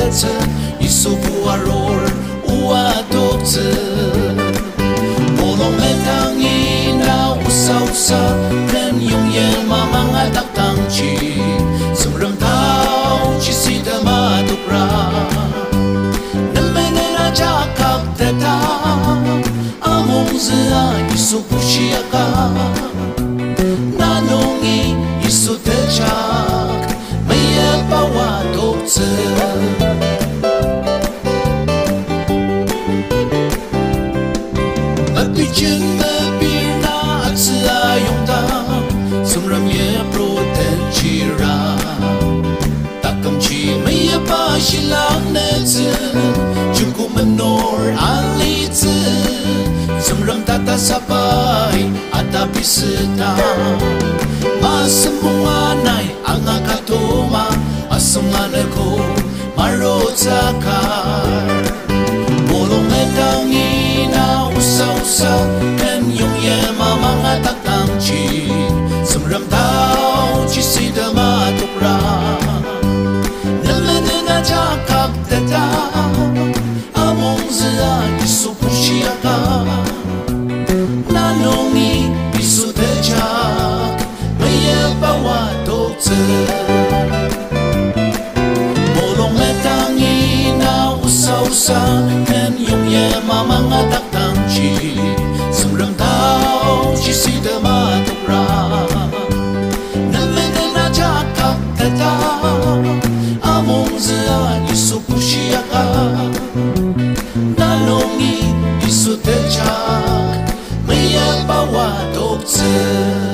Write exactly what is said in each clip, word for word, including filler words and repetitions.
netse isu buaror ua dokter molong metangi na usa-usa dan yung yen mamang atak tangchi semrem tau cisi damatukra nemenena jakak teta among zia isu pusiaka nanongi isu tejak maya bawa dokter Bikin mebirna at sayong tam Sumramye proten chira Takam chi maya pa silang netse Jungku menor alite Sumram tata sabay at apisita Masemunganay ang akatoma Asungan ako marotakar Bolong metangi na usa-usa kan yung yema mga takangchi semram tau cisi damatukra naman na jakak teta among zia isu pusiaka nanongi isu tejak maya bawa dokter bolong metangi na usa-usa kan yung yema mga takangchi semram tau cisi damatukra naman na jakak teta among zia isu pusiaka nanongi isu tejak maya bawa dokter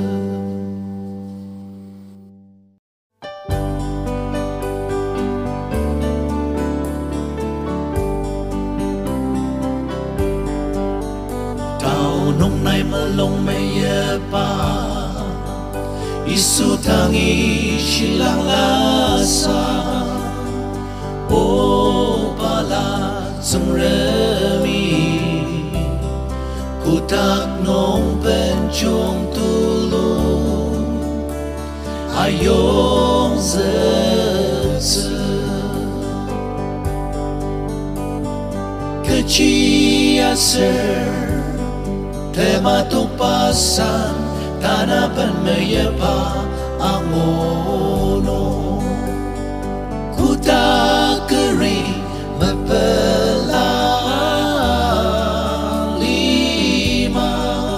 nung nay malong mayapa isu tangi silang lasa o pala semremi kutak nong pencung tulung ayong zetse keciaser tema tupasan tanapan mayapa ang ono kuta kering mapelalima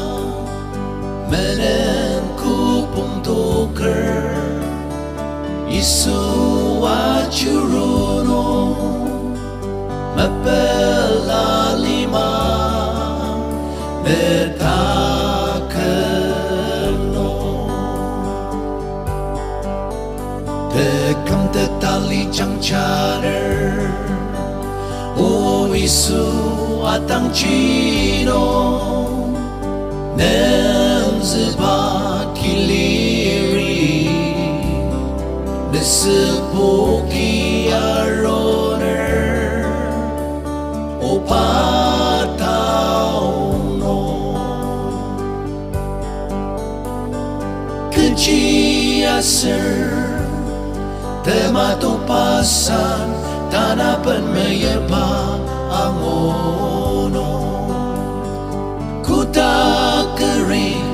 menen kupung tuker isu wajuruno mapelalima Betakeno Tekam tetali jang chader O isu atang chino Nem zebat kiliri Nesepuki aroner O patao Ciaser tema tupasan tanapan mayapa ang ono kuta kering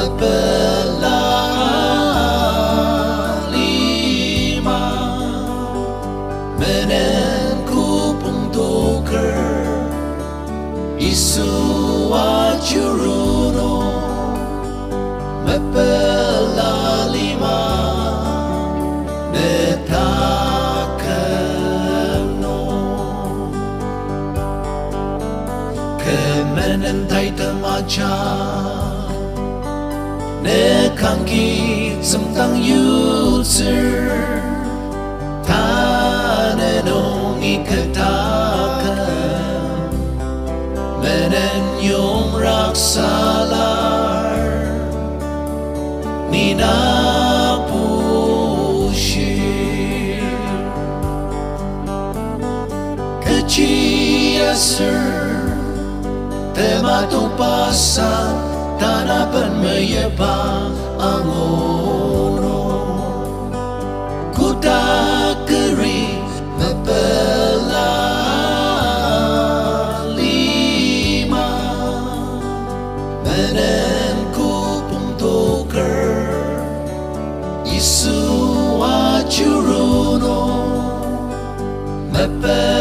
mapelalima menen kupung tuker isu wajuruno mapelalima netakeno kemenen tai temaja nekanggi semtang yuter tanenong ikatakan menen yung raksalar ninapushir keciaser tema tupasan tanapan mayapa ang ono kuta kering mapa Öper